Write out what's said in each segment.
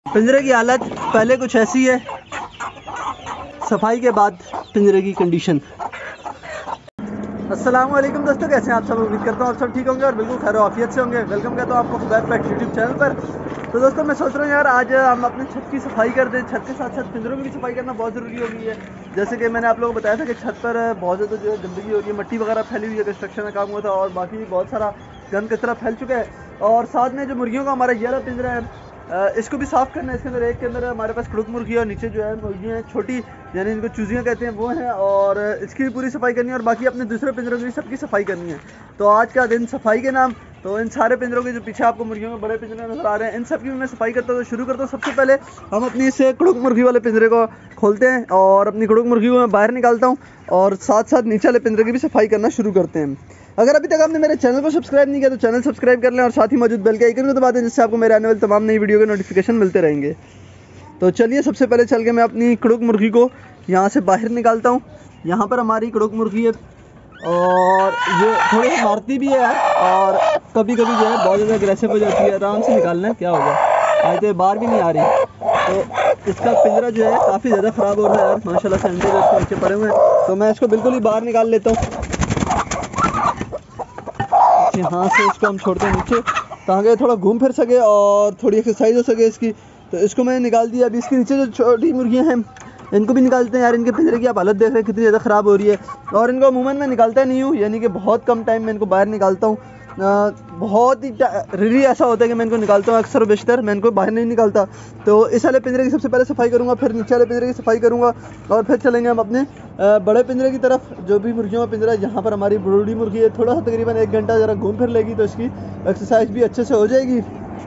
पिंजरे की हालत पहले कुछ ऐसी है, सफाई के बाद पिंजरे की कंडीशन। अस्सलाम वालेकुम दोस्तों, कैसे हैं आप सब। उम्मीद करता हूँ आप सब ठीक होंगे और बिल्कुल खैर आफियत से होंगे। वेलकम करता हूँ आपको खुबैर पेट यूट्यूब चैनल पर। तो दोस्तों मैं सोच रहा हूँ यार आज हम अपने छत की सफाई कर दें। छत के साथ साथ पिंजरों की भी सफाई करना बहुत ज़रूरी हो गई है। जैसे कि मैंने आप लोगों को बताया था कि छत पर बहुत ज़्यादा जो है गंदगी हो रही है, मट्टी वगैरह फैली हुई है, कंस्ट्रक्शन का काम हुआ था और बाकी बहुत सारा गंद कचरा फैल चुका है। और साथ में जो मुर्गियों का हमारा ये वाला पिंजरा है, इसको भी साफ़ करना है। इसके अंदर एक के अंदर हमारे पास कड़क मुर्गी है और नीचे जो है मुर्गियाँ हैं छोटी, यानी इनको चूजियाँ कहते हैं, वो हैं। और इसकी भी पूरी सफाई करनी है और बाकी अपने दूसरे पिंजरों की भी सबकी सफाई करनी है। तो आज का दिन सफाई के नाम, तो इन सारे पिंजरों के जो पीछे आपको मुर्गियों के बड़े पिंजरे नजर आ रहे हैं, इन सब की भी मैं सफाई करता हूँ। तो शुरू करता हूँ। सबसे पहले हम अपनी इस कड़क मुर्गी वाले पिंजरे को खोलते हैं और अपनी कड़क मुर्गी को मैं बाहर निकालता हूँ और साथ साथ नीचे वाले पिंजरे की भी सफाई करना शुरू करते हैं। अगर अभी तक आपने मेरे चैनल को सब्सक्राइब नहीं किया तो चैनल सब्सक्राइब कर लें और साथ ही मौजूद बेल के आइकन को दबा दें, जिससे आपको मेरे आने वाले तमाम नई वीडियो के नोटिफिकेशन मिलते रहेंगे। तो चलिए सबसे पहले चल के मैं अपनी कड़क मुर्गी को यहाँ से बाहर निकालता हूँ। यहाँ पर हमारी कड़क मुर्गी है और ये थोड़ी मारती भी है और कभी कभी जो है बहुत ज़्यादा अग्रेसिव हो जाती है। आराम से निकालना है, क्या हो गया, आज तो बाहर भी नहीं आ रही। तो इसका पिंजरा जो है काफ़ी ज़्यादा ख़राब हो रहा है यार, माशाल्लाह से अंडे इसके नीचे पड़े हुए हैं। तो मैं इसको बिल्कुल ही बाहर निकाल लेता हूँ। यहाँ से इसको हम छोड़ते हैं नीचे ताकि थोड़ा घूम फिर सके और थोड़ी एक्सरसाइज हो सके इसकी। तो इसको मैंने निकाल दिया। अभी इसके नीचे जो छोटी मुर्गियाँ हैं इनको भी निकालते हैं यार। इनके पिंजरे की आप हालत देख रहे हैं कितनी ज़्यादा ख़राब हो रही है और इनको अमूमन मैं निकालता नहीं हूँ, यानी कि बहुत कम टाइम में इनको बाहर निकालता हूँ। बहुत ही रियली ऐसा होता है कि मैं इनको निकालता हूँ, अक्सर बेशतर मैं इनको बाहर नहीं निकालता। तो इस वाले पिंजरे की सबसे पहले सफाई करूँगा, फिर नीचे वाले पिंजरे की सफाई करूँगा और फिर चलेंगे हम अपने बड़े पिंजरे की तरफ। जो भी मुर्गियों का पिंजरा है, जहाँ पर हमारी ब्रूडी मुर्गी है, थोड़ा सा तकरीबन 1 घंटा ज़रा घूम फिर लेगी तो इसकी एक्सरसाइज भी अच्छे से हो जाएगी।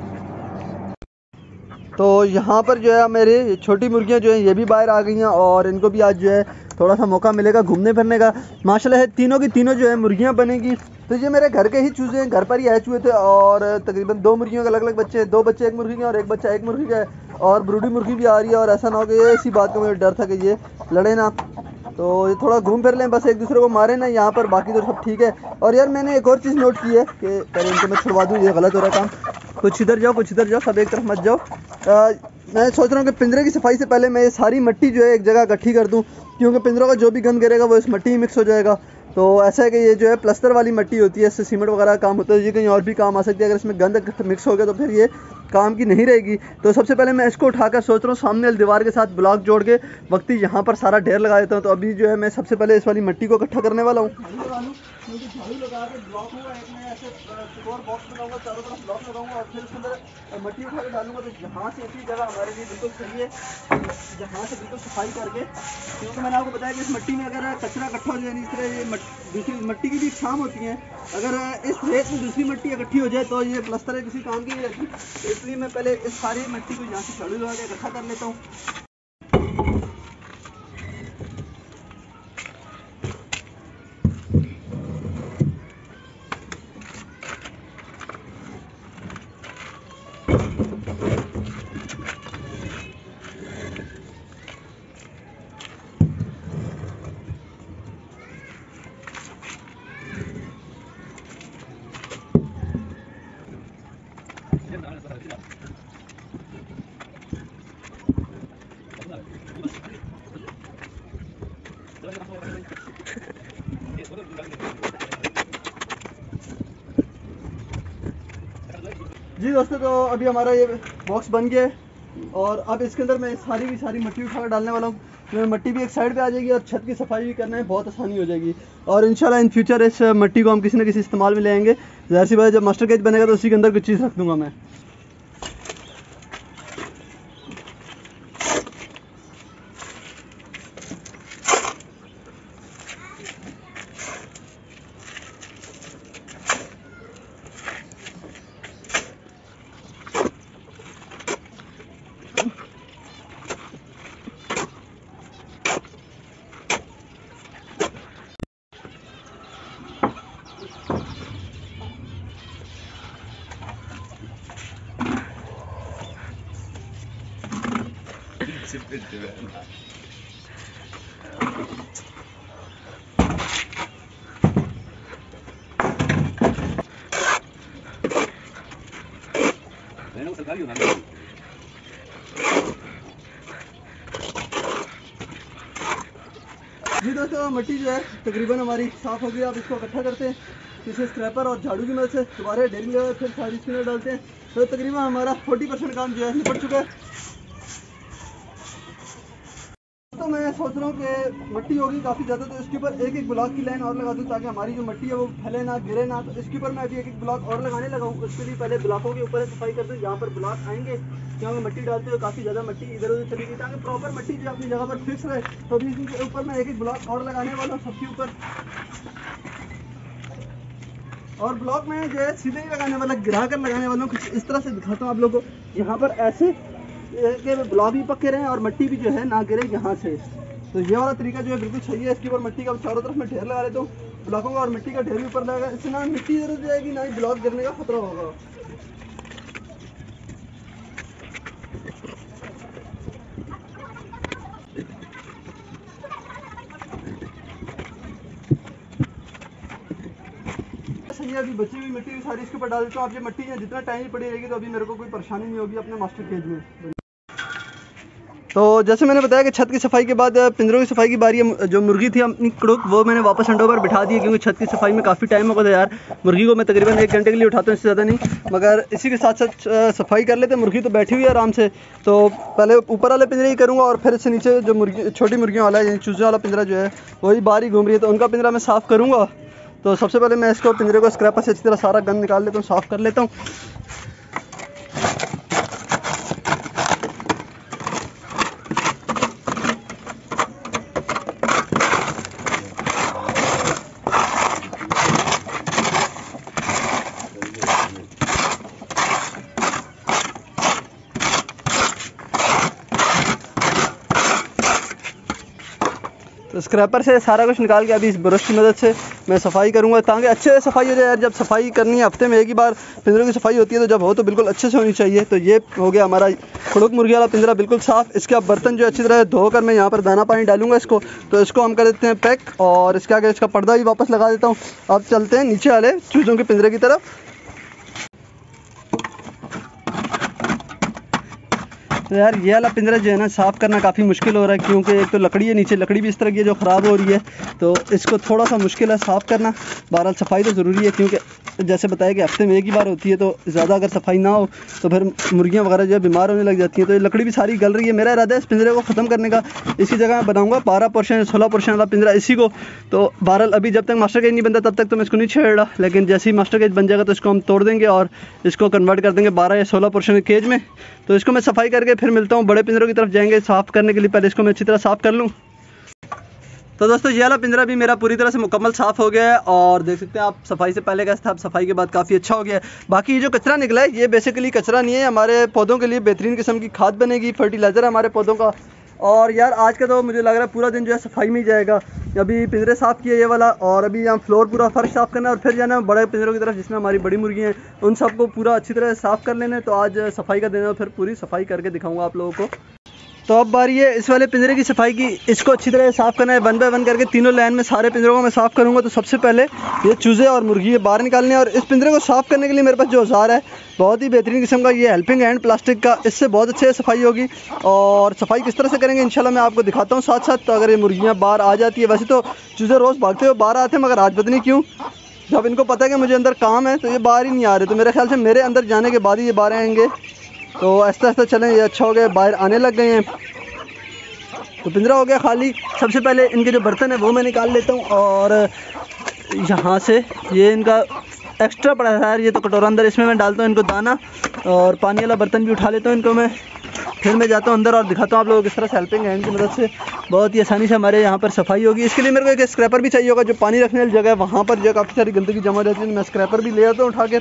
तो यहाँ पर जो है मेरी छोटी मुर्गियाँ जो हैं ये भी बाहर आ गई हैं और इनको भी आज जो है थोड़ा सा मौका मिलेगा घूमने फिरने का। माशाल्लाह है, तीनों की तीनों जो है मुर्गियाँ बनेगी। तो ये मेरे घर के ही चूजे हैं, घर पर ही हैच हुए थे और तकरीबन 2 मुर्गियों के अलग अलग बच्चे हैं। 2 बच्चे एक मुर्गी के और एक बच्चा एक मुर्गी का है और ब्रूडी मुर्गी भी आ रही है। और ऐसा ना हो कि ये इसी बात का मुझे डर था कि ये लड़े ना, तो ये थोड़ा घूम फिर लें, बस एक दूसरे को मारे ना यहाँ पर, बाकी तो सब ठीक है। और यार मैंने एक और चीज़ नोट की है कि पहले इनको मैं छुड़वा दूँ, ये गलत हो रहा है काम। कुछ इधर जाओ कुछ इधर जाओ, सब एक तरफ मत जाओ। मैं सोच रहा हूँ कि पिंजरे की सफाई से पहले मैं ये सारी मट्टी जो है एक जगह इकट्ठी कर दूँ, क्योंकि पिंजरों का जो भी गंद गिरेगा वो इस मट्टी में मिक्स हो जाएगा। तो ऐसा है कि ये जो है प्लस्तर वाली मट्टी होती है, इससे सीमेंट वगैरह का काम होता है, ये कहीं और भी काम आ सकती है। अगर इसमें गंद मिक्स हो गया तो फिर ये काम की नहीं रहेगी। तो सबसे पहले मैं इसको उठाकर सोच रहा हूँ सामने वाली दीवार के साथ ब्लॉक जोड़ के वक्ती यहाँ पर सारा ढेर लगा देता हूँ। तो अभी जो है मैं सबसे पहले इस वाली मट्टी को इकट्ठा करने वाला हूँ। झाड़ू लगा के ब्लॉक होगा, एक मैं ऐसे और बॉक्स बनाऊंगा, चारों तरफ ब्लॉक लगाऊंगा और फिर उसके अंदर मट्टी उठा के डालूंगा। तो यहाँ से इसी जगह हमारे लिए बिल्कुल सही है, यहाँ से बिल्कुल सफाई करके, क्योंकि मैंने आपको बताया कि इस मट्टी में अगर कचरा इकट्ठा हो जाए, इस तरह ये दूसरी मट्टी की भी शाम होती है, अगर इस रेत में दूसरी मट्टी इकट्ठी हो जाए तो ये प्लस्तर किसी काम की नहीं रहती। तो इसलिए मैं पहले इस सारी मट्टी को यहाँ से झाड़ू लगा के इकट्ठा कर लेता हूँ। जी दोस्तों, तो अभी हमारा ये बॉक्स बन गया है और अब इसके अंदर मैं सारी की सारी मट्टी उठा कर डालने वाला हूँ। तो मट्टी भी एक साइड पे आ जाएगी और छत की सफाई भी करने में बहुत आसानी हो जाएगी। और इंशाल्लाह इन फ्यूचर इस मट्टी को हम किसी न किसी इस्तेमाल में ले आएंगे। ज़ाहिर सी बात है, जब मास्टर केज बनेगा तो उसी के अंदर कुछ चीज़ रख दूँगा मैं। जी दोस्तों, मट्टी जो है तकरीबन हमारी साफ़ हो गई। आप इसको इकट्ठा करते हैं किसी स्क्रैपर और झाड़ू की मदद से, दोबारा डेरिंग लेवल फिर सारी इसके अंदर डालते हैं। तो तकरीबन हमारा 40% काम जो है निपट चुका है। तो मैं सोच रहा हूँ कि मट्टी होगी काफ़ी ज़्यादा, तो इसके ऊपर एक एक ब्लॉक की लाइन और लगा दूँ ताकि हमारी जो मट्टी है वो फैले ना, गिरे ना। तो इसके ऊपर मैं अभी एक एक ब्लॉक और लगाने लगा हूँ। उसके लिए पहले ब्लॉकों के ऊपर सफाई कर दूँ, जहाँ पर ब्लॉक आएंगे यहाँ में मट्टी डालते हुए काफ़ी ज़्यादा मट्टी इधर उधर चली गई, ताकि प्रॉपर मट्टी जो अपनी जगह पर फिक्स रहे। तो अभी इसके ऊपर मैं एक एक ब्लॉक और लगाने वाला हूँ सबके ऊपर। और ब्लॉक में जो है सीधे ही लगाने वाला, गिरा कर लगाने वाला हूँ। कुछ इस तरह से दिखाता हूँ आप लोगों को। यहाँ पर ऐसे के ब्लॉक भी पक्के रहें और मट्टी भी जो है ना गिरे यहाँ से। तो ये वाला तरीका जो है बिल्कुल सही है। इसके ऊपर मट्टी का चारों तरफ मैं ढेर लगा लेता हूँ ब्लॉकों का, और मिट्टी का ढेर भी ऊपर लगेगा। इससे ना मिट्टी इधर उधर जाएगी, ना ही ब्लॉक गिरने का खतरा होगा। सही है, अभी बची हुई मिट्टी सारी इसके ऊपर डाल देता हूँ। आप ये मट्टी है जितना टाइम पड़ी रहेगी तो अभी मेरे को कोई परेशानी नहीं होगी अपने मास्टर केज में। तो जैसे मैंने बताया कि छत की सफाई के बाद पिंजरों की सफाई की बारी है। जो मुर्गी थी अपनी कड़ुक, वो मैंने वापस अंडों पर बिठा दी, क्योंकि छत की सफाई में काफ़ी टाइम हो गया था यार। मुर्गी को मैं तकरीबन 1 घंटे के लिए उठाता हूँ, इससे ज़्यादा नहीं। मगर इसी के साथ साथ सफाई कर लेते। मुर्गी तो बैठी हुई है आराम से, तो पहले ऊपर वाले पिंजरे ही करूँगा और फिर इससे नीचे जो मुर्गी छोटी मुर्गियों वाला है, चूजे वाला पिंजरा जो है वही बाहर ही घूम रही है, तो उनका पिंजरा मैं साफ़ करूँगा। तो सबसे पहले मैं इसको पिंजरे को स्क्रैपर से अच्छी तरह सारा गंद निकाल लेता हूँ, साफ़ कर लेता हूँ। तो स्क्रैपर से सारा कुछ निकाल के अभी इस ब्रश की मदद से मैं सफाई करूँगा, ताकि अच्छे से सफाई हो जाए यार। जब सफाई करनी है हफ्ते में एक ही बार पिंजरों की सफाई होती है, तो जब हो तो बिल्कुल अच्छे से होनी चाहिए। तो ये हो गया हमारा खड़ुक मुर्गी वाला पिंजरा बिल्कुल साफ़। इसके अब बर्तन जो अच्छी तरह धोकर मैं यहाँ पर दाना पानी डालूंगा इसको। तो इसको हम कर देते हैं पैक, और इसके आगे इसका पर्दा भी वापस लगा देता हूँ। अब चलते हैं नीचे वाले चूज़ों के पिंजरे की तरफ। तो यार ये वाला पिंजरा जो है ना साफ़ करना काफ़ी मुश्किल हो रहा है, क्योंकि एक तो लकड़ी है नीचे, लकड़ी भी इस तरह की है जो ख़राब हो रही है, तो इसको थोड़ा सा मुश्किल है साफ़ करना। बहरहाल सफाई तो ज़रूरी है, क्योंकि जैसे बताया कि हफ्ते में एक ही बार होती है, तो ज़्यादा अगर सफाई ना हो तो फिर मुर्गियाँ वगैरह जो है बीमार होने लग जाती हैं। तो ये लकड़ी भी सारी गल रही है। मेरा इरादा है इस पिंजरे को ख़त्म करने का। इसी जगह बनाऊँगा 12 पोर्शन 16 पोर्शन वाला पिंजरा इसी को। तो बहरहाल अभी जब तक मास्टर केज नहीं बनता तब तक तो मैं इसको नहीं छेड़ रहा, लेकिन जैसे ही मास्टर केज बन जाएगा तो इसको हम तोड़ देंगे और इसको कन्वर्ट कर देंगे 12 या 16 पोर्शन के केज में। तो इसको मैं सफाई करके फिर मिलता हूँ। बड़े पिंजरों की तरफ जाएंगे साफ़ करने के लिए, पहले इसको मैं अच्छी तरह साफ़ कर लूँ। तो दोस्तों ये वाला पिंजरा भी मेरा पूरी तरह से मुकम्मल साफ़ हो गया है, और देख सकते हैं आप सफाई से पहले कैसा था, अब सफाई के बाद काफ़ी अच्छा हो गया है। बाकी ये जो कचरा निकला है ये बेसिकली कचरा नहीं है, हमारे पौधों के लिए बेहतरीन किस्म की खाद बनेगी, फर्टिलाइज़र है हमारे पौधों का। और यार आज का तो मुझे लग रहा है पूरा दिन जो है सफाई में ही जाएगा। अभी पिंजरे साफ़ किए ये वाला, और अभी यहाँ फ्लोर पूरा फर्श साफ़ करना है, और फिर जाना बड़े पिंजरों की तरफ जिसमें हमारी बड़ी मुर्गियाँ हैं, उन सबको पूरा अच्छी तरह साफ़ कर लेना है। तो आज सफाई का दिन है, फिर पूरी सफाई करके दिखाऊँगा आप लोगों को। तो अब बारी है इस वाले पिंजरे की सफाई की। इसको अच्छी तरह साफ़ करना है, 1 बाय 1 करके तीनों लाइन में सारे पिंजरों को मैं साफ़ करूँगा। तो सबसे पहले ये चूज़े और मुर्गी बाहर निकालने हैं, और इस पिंजरे को साफ़ करने के लिए मेरे पास जो औजार है बहुत ही बेहतरीन किस्म का, ये हेल्पिंग हैंड प्लास्टिक का। इससे बहुत अच्छे से सफाई होगी। और सफाई किस तरह से करेंगे इंशाल्लाह मैं आपको दिखाता हूँ साथ साथ। तो अगर ये मुर्गियाँ बाहर आ जाती है, वैसे तो चूज़े रोज़ भागते हुए बाहर आते हैं, मगर आज पता नहीं क्यों जब इनको पता है कि मुझे अंदर काम है तो ये बाहर ही नहीं आ रहे। तो मेरे ख्याल से मेरे अंदर जाने के बाद ही ये बाहर आएंगे। तो आहिस्ता आहिस्ता चलें, ये अच्छा हो गया, बाहर आने लग गए हैं। तो पिंजरा हो गया खाली। सबसे पहले इनके जो बर्तन है वो मैं निकाल लेता हूँ, और यहाँ से ये इनका एक्स्ट्रा पड़ा है यार, ये तो कटोरा अंदर, इसमें मैं डालता हूँ इनको दाना, और पानी वाला बर्तन भी उठा लेता हूँ इनको मैं। फिर मैं जाता हूँ अंदर और दिखाता हूँ आप लोगों को किस तरह से हेल्पिंग हैंड की मदद से बहुत ही आसानी से हमारे यहाँ पर सफाई होगी। इसके लिए मेरे को एक स्क्रैपर भी चाहिए होगा, जो पानी रखने वाली जगह है वहाँ पर जो काफ़ी सारी गंदगी जमा रहती है, मैं स्क्रैपर भी ले आता हूँ उठा के।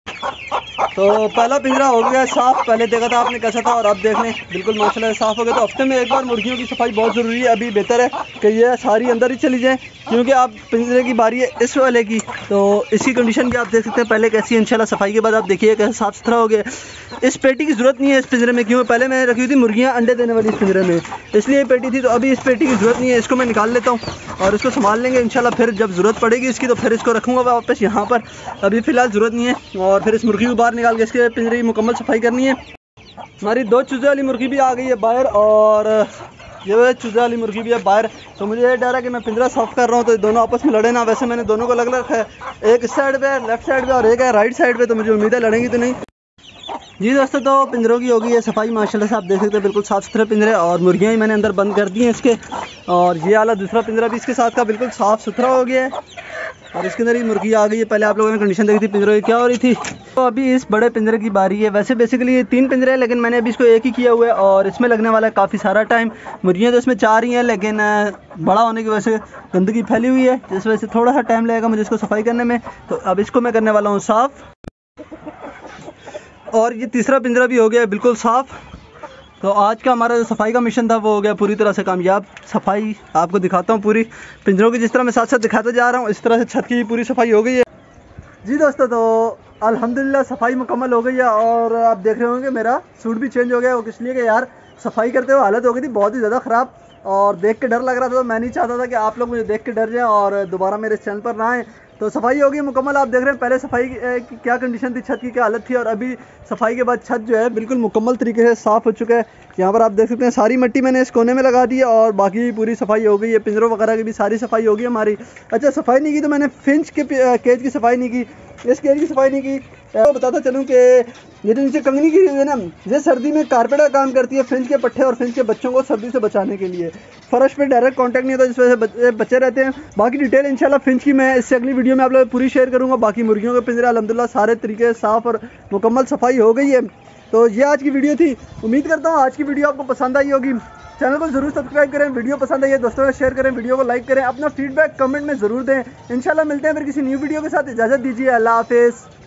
तो पहला पिंजरा हो गया साफ़। पहले देखा था आपने कैसा था, और अब देख लें बिल्कुल माशाल्लाह साफ़ हो गया। तो हफ्ते में एक बार मुर्गियों की सफाई बहुत ज़रूरी है। अभी बेहतर है कि ये सारी अंदर ही चली जाएँ, क्योंकि आप पिंजरे की बारी है इस वाले की। तो इसकी कंडीशन भी आप देख सकते हैं पहले कैसी है। इंशाल्लाह सफाई के बाद आप देखिए कैसे साफ़ सुथरा हो गया। इस पेटी की ज़रूरत नहीं है इस पिंजरे में, क्योंकि पहले मैंने रखी हुई थी मुर्गियाँ अंडे देने वाली इस पिंजरे में, इसलिए ये पेटी थी। तो अभी इस पेटी की ज़रूरत नहीं है, इसको मैं निकाल लेता हूँ और इसको संभाल लेंगे इंशाल्लाह। फिर जब ज़रूरत पड़ेगी इसकी तो फिर इसको रखूँगा वापस यहाँ पर, अभी फ़िलहाल ज़रूरत नहीं है। और फिर इस मुर्गी को बाहर निकाल के इसके पिंजरे की मुकम्मल सफाई करनी है। हमारी 2 चूज़े वाली मुर्गी भी आ गई है बाहर, और ये चूजे वाली मुर्गी भी है बाहर। तो मुझे ये डर है कि मैं पिंजरा साफ कर रहा हूँ तो दोनों आपस में लड़े ना। वैसे मैंने दोनों को अलग अलग है, एक इस साइड पे है लेफ्ट साइड पे और एक है राइट साइड पे, तो मुझे उम्मीद है लड़ेंगी तो नहीं। जी दोस्तों, तो पिंजरों की होगी है सफाई माशाल्लाह से, आप देख सकते हैं बिल्कुल साफ़ सुथरे पिंजरे, और मुर्गियाँ ही मैंने अंदर बंद कर दी हैं इसके। और ये वाला दूसरा पिंजरा भी इसके साथ का बिल्कुल साफ़ सुथरा हो गया है, और इसके अंदर ही मुर्गी आ गई है। पहले आप लोगों ने कंडीशन देखी थी पिंजरों की क्या हो रही थी। तो अभी इस बड़े पिंजरे की बारी है। वैसे बेसिकली ये 3 पिंजरे हैं, लेकिन मैंने अभी इसको एक ही किया हुआ है और इसमें लगने वाला है काफ़ी सारा टाइम। मुर्गियाँ तो इसमें 4 ही हैं, लेकिन बड़ा होने की वजह से गंदगी फैली हुई है, जिस वजह से थोड़ा सा टाइम लगेगा मुझे इसको सफाई करने में। तो अब इसको मैं करने वाला हूँ साफ़। और ये तीसरा पिंजरा भी हो गया बिल्कुल साफ़। तो आज का हमारा जो सफाई का मिशन था वो हो गया पूरी तरह से कामयाब। सफाई आपको दिखाता हूँ पूरी पिंजरों की, जिस तरह मैं साथ साथ दिखाता जा रहा हूँ इस तरह से छत की पूरी सफाई हो गई है। जी दोस्तों, तो अल्हम्दुलिल्लाह सफाई मुकम्मल हो गई है। और आप देख रहे होंगे मेरा सूट भी चेंज हो गया। वो किस लिए कि यार सफाई करते हुए हालत हो गई थी बहुत ही ज़्यादा ख़राब, और देख के डर लग रहा था। तो मैं नहीं चाहता था कि आप लोग मुझे देख के डर जाएं और दोबारा मेरे चैनल पर ना आएँ। तो सफाई हो गई मुकम्मल। आप देख रहे हैं पहले सफाई की क्या कंडीशन थी, छत की क्या हालत थी, और अभी सफाई के बाद छत जो है बिल्कुल मुकम्मल तरीके से साफ़ हो चुका है। यहाँ पर आप देख सकते हैं सारी मिट्टी मैंने इस कोने में लगा दी है, और बाकी पूरी सफाई हो गई है। पिंजरों वगैरह की भी सारी सफाई हो गई हमारी। अच्छा, सफाई नहीं की तो मैंने फिंच के केज की सफाई नहीं की, इस केज की सफाई नहीं की। तो बताता चलूँ कि ये जो नीचे कंगनी की हुई है ना, ये सर्दी में कारपेट का काम करती है, फिंच के पट्टे और फिंच के बच्चों को सर्दी से बचाने के लिए। फर्श पे डायरेक्ट कांटेक्ट नहीं होता, जिस वजह से बच्चे रहते हैं। बाकी डिटेल इंशाल्लाह फिंच की मैं इससे अगली वीडियो में आप लोग पूरी शेयर करूँगा। बाकी मुर्गियों के पिंजरे अल्हम्दुलिल्लाह सारे तरीके साफ़ और मुकम्मल सफाई हो गई है। तो ये आज की वीडियो थी। उम्मीद करता हूँ आज की वीडियो आपको पसंद आई होगी। चैनल को जरूर सब्सक्राइब करें, वीडियो पसंद आई है दोस्तों में शेयर करें, वीडियो को लाइक करें, अपना फीडबैक कमेंट में ज़रूर दें। इंशाल्लाह मिलते हैं फिर किसी न्यू वीडियो के साथ। इजाज़त दीजिए, अल्लाह हाफिज़।